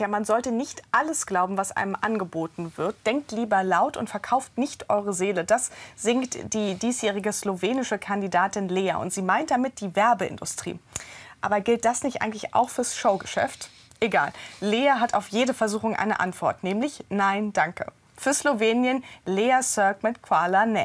Tja, man sollte nicht alles glauben, was einem angeboten wird. Denkt lieber laut und verkauft nicht eure Seele. Das singt die diesjährige slowenische Kandidatin Lea. Und sie meint damit die Werbeindustrie. Aber gilt das nicht eigentlich auch fürs Showgeschäft? Egal. Lea hat auf jede Versuchung eine Antwort, nämlich nein, danke. Für Slowenien Lea Sörg mit Hvala ne.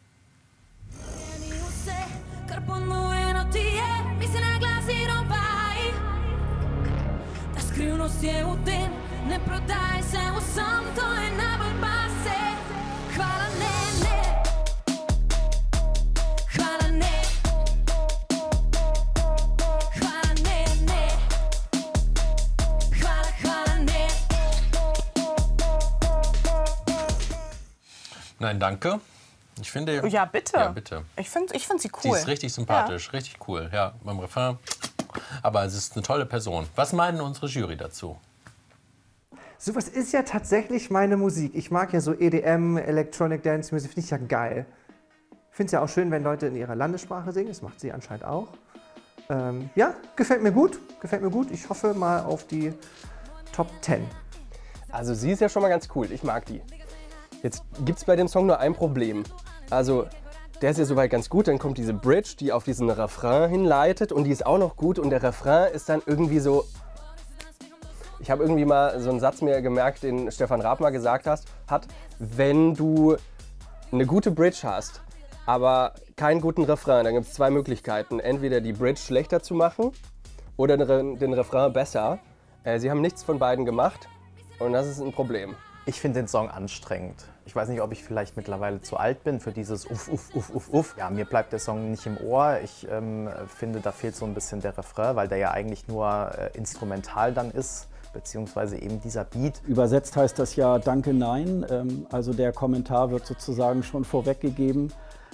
Nein, danke. Ich finde... Ja, bitte. Ja, bitte. Ich find sie cool. Sie ist richtig sympathisch, richtig cool. Ja, beim Refrain. Aber es ist eine tolle Person. Was meinen unsere Jury dazu? Sowas ist ja tatsächlich meine Musik. Ich mag ja so EDM, Electronic Dance Music, finde ich ja geil. Ich finde es ja auch schön, wenn Leute in ihrer Landessprache singen. Das macht sie anscheinend auch. Ja, gefällt mir gut. Gefällt mir gut. Ich hoffe mal auf die Top 10. Also sie ist ja schon mal ganz cool. Ich mag die. Jetzt gibt es bei dem Song nur ein Problem. Also der ist ja soweit ganz gut, dann kommt diese Bridge, die auf diesen Refrain hinleitet und die ist auch noch gut und der Refrain ist dann irgendwie so... Ich habe irgendwie mal so einen Satz mir gemerkt, den Stefan Raab mal gesagt hat, wenn du eine gute Bridge hast, aber keinen guten Refrain, dann gibt es zwei Möglichkeiten. Entweder die Bridge schlechter zu machen oder den Refrain besser. Sie haben nichts von beiden gemacht und das ist ein Problem. Ich finde den Song anstrengend. Ich weiß nicht, ob ich vielleicht mittlerweile zu alt bin für dieses Uff, Uff, Uff, Uff, Uff. Ja, mir bleibt der Song nicht im Ohr. Ich finde, da fehlt so ein bisschen der Refrain, weil der ja eigentlich nur instrumental dann ist, beziehungsweise eben dieser Beat. Übersetzt heißt das ja Danke, nein. Also der Kommentar wird sozusagen schon vorweggegeben.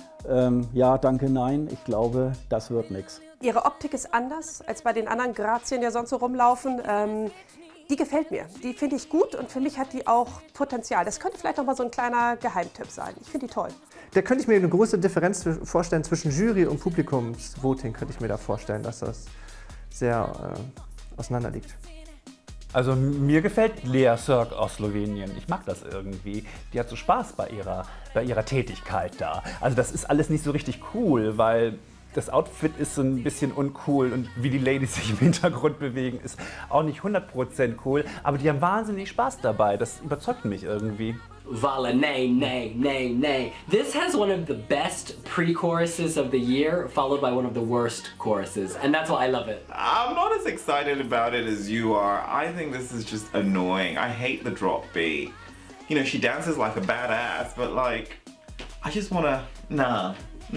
Ja, danke, nein. Ich glaube, das wird nichts. Ihre Optik ist anders als bei den anderen Grazien, die sonst so rumlaufen. Die gefällt mir. Die finde ich gut und für mich hat die auch Potenzial. Das könnte vielleicht noch mal so ein kleiner Geheimtipp sein. Ich finde die toll. Da könnte ich mir eine große Differenz vorstellen zwischen Jury und Publikumsvoting. Könnte ich mir da vorstellen, dass das sehr auseinander liegt. Also mir gefällt Lea Sörg aus Slowenien. Ich mag das irgendwie. Die hat so Spaß bei ihrer Tätigkeit da. Also das ist alles nicht so richtig cool, weil das Outfit ist so ein bisschen uncool und wie die Ladies sich im Hintergrund bewegen, ist auch nicht 100% cool. Aber die haben wahnsinnig Spaß dabei. Das überzeugt mich irgendwie. Hvala ne, ne, ne, ne. This has one of the best pre-choruses of the year, followed by one of the worst choruses, and that's why I love it. I'm not as excited about it as you are. I think this is just annoying. I hate the drop beat. You know, she dances like a badass, but like, I just wanna, nah.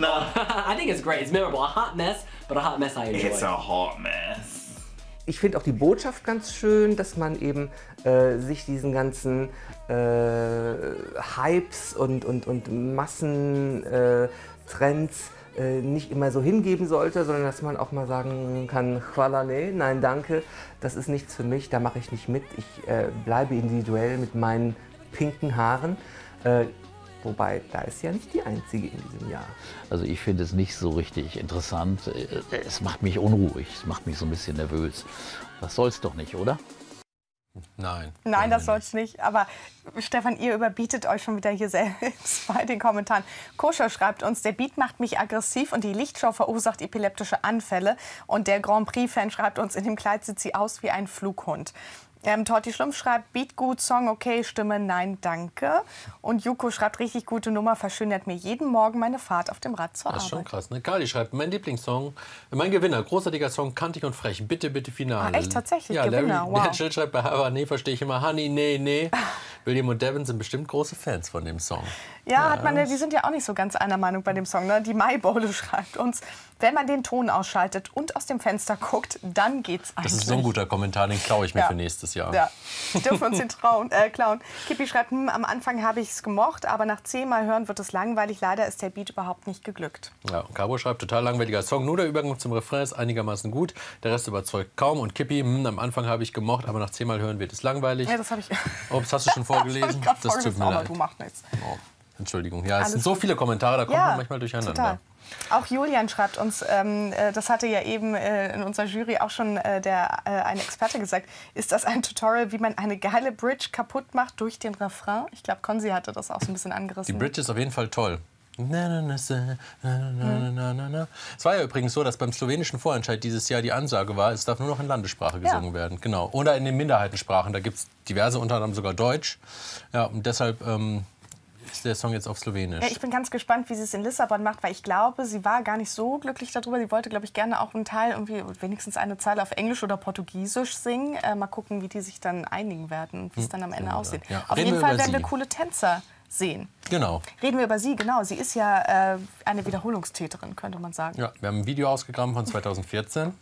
I think it's great. It's memorable. A hot mess, but a hot mess I enjoy. It's a hot mess. Ich finde auch die Botschaft ganz schön, dass man eben sich diesen ganzen Hypes und Massentrends nicht immer so hingeben sollte, sondern dass man auch mal sagen kann, Hvala ne, nein danke, das ist nichts für mich, da mache ich nicht mit. Ich bleibe individuell mit meinen pinken Haaren. Wobei, da ist ja nicht die einzige in diesem Jahr. Also ich finde es nicht so richtig interessant. Es macht mich unruhig, es macht mich so ein bisschen nervös. Das soll's doch nicht, oder? Nein. Nein, das soll's nicht. Aber Stefan, ihr überbietet euch schon wieder hier selbst bei den Kommentaren. Koscher schreibt uns, der Beat macht mich aggressiv und die Lichtshow verursacht epileptische Anfälle. Und der Grand Prix-Fan schreibt uns, in dem Kleid sieht sie aus wie ein Flughund. Torti Schlumpf schreibt, Beat gut, Song okay, Stimme nein, danke. Und Juko schreibt, richtig gute Nummer, verschönert mir jeden Morgen meine Fahrt auf dem Rad zur Arbeit. Das ist schon krass, ne? Kali schreibt, mein Lieblingssong, mein Gewinner, großartiger Song, kantig und frech, bitte, bitte Finale. Ah, echt, tatsächlich, ja, Gewinner, Larry, wow. Der Chill schreibt, bei Hava, nee, verstehe ich immer, Honey, nee, nee. William und Devin sind bestimmt große Fans von dem Song. Ja, hat man, die sind ja auch nicht so ganz einer Meinung bei dem Song. Ne? Die Maibowle schreibt uns, wenn man den Ton ausschaltet und aus dem Fenster guckt, dann geht's eigentlich. Das ist so ein guter Kommentar, den klaue ich mir für nächstes Jahr. Ja, dürfen wir uns den klauen. Kippi schreibt, am Anfang habe ich es gemocht, aber nach 10 Mal hören wird es langweilig. Leider ist der Beat überhaupt nicht geglückt. Ja, und Cabo schreibt, total langweiliger Song, nur der Übergang zum Refrain ist einigermaßen gut, der Rest überzeugt kaum. Und Kippi, am Anfang habe ich gemocht, aber nach 10 Mal hören wird es langweilig. Ja, das habe ich. Oh, das hast du schon vorgelesen? Das tut mir leid. Du machst nichts. Oh. Entschuldigung. Ja, es sind so viele Kommentare, da kommt man manchmal durcheinander. Total. Auch Julian schreibt uns, das hatte ja eben in unserer Jury auch schon ein Experte gesagt, ist das ein Tutorial, wie man eine geile Bridge kaputt macht durch den Refrain? Ich glaube, Konzi hatte das auch so ein bisschen angerissen. Die Bridge ist auf jeden Fall toll. Es war ja übrigens so, dass beim slowenischen Vorentscheid dieses Jahr die Ansage war, es darf nur noch in Landessprache gesungen werden. Genau. Oder in den Minderheitensprachen, da gibt es diverse, unter anderem sogar Deutsch. Ja, und deshalb ist der Song jetzt auf Slowenisch. Ja, ich bin ganz gespannt, wie sie es in Lissabon macht, weil ich glaube, sie war gar nicht so glücklich darüber. Sie wollte, glaube ich, gerne auch einen Teil, irgendwie wenigstens eine Zeile auf Englisch oder Portugiesisch singen. Mal gucken, wie die sich dann einigen werden, wie es dann am Ende aussieht. Ja. Auf jeden Fall werden wir coole Tänzer sehen. Genau. Reden wir über sie, genau. Sie ist ja eine Wiederholungstäterin, könnte man sagen. Ja, wir haben ein Video ausgegraben von 2014.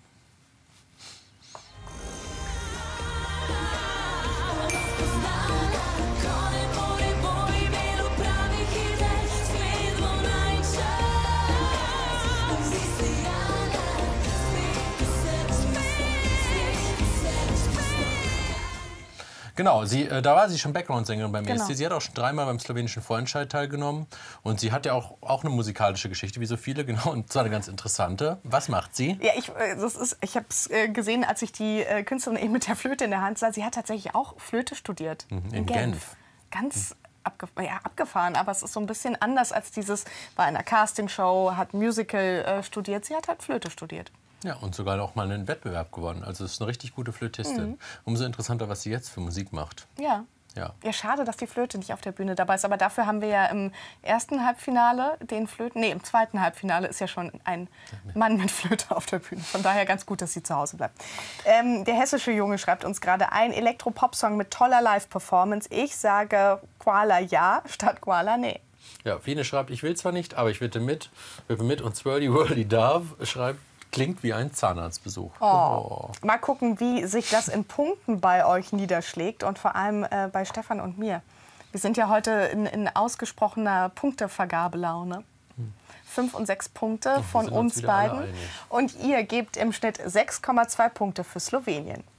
Genau, da war sie schon Background-Sängerin beim ESC. Sie hat auch schon 3-mal beim slowenischen Vorentscheid teilgenommen. Und sie hat ja auch eine musikalische Geschichte, wie so viele, genau. Und zwar eine ganz interessante. Was macht sie? Ja, ich habe es gesehen, als ich die Künstlerin eben mit der Flöte in der Hand sah. Sie hat tatsächlich auch Flöte studiert. In Genf. Ganz abgefahren, aber es ist so ein bisschen anders als war in einer Castingshow, hat Musical studiert. Sie hat halt Flöte studiert. Ja, und sogar auch mal einen Wettbewerb gewonnen. Also es ist eine richtig gute Flötistin. Umso interessanter, was sie jetzt für Musik macht. Ja. Ja, schade, dass die Flöte nicht auf der Bühne dabei ist. Aber dafür haben wir ja im ersten Halbfinale im zweiten Halbfinale ist ja schon ein Mann mit Flöte auf der Bühne. Von daher ganz gut, dass sie zu Hause bleibt. Der hessische Junge schreibt uns gerade ein Elektro-Pop-Song mit toller Live-Performance. Ich sage Koala ja statt Koala nee. Ja, Fine schreibt, ich will zwar nicht, aber ich wippe mit. Und Swirly Whirly Dove schreibt, klingt wie ein Zahnarztbesuch. Mal gucken, wie sich das in Punkten bei euch niederschlägt und vor allem bei Stefan und mir. Wir sind ja heute in ausgesprochener Punktevergabelaune. 5 und 6 Punkte von uns beiden. Und ihr gebt im Schnitt 6,2 Punkte für Slowenien.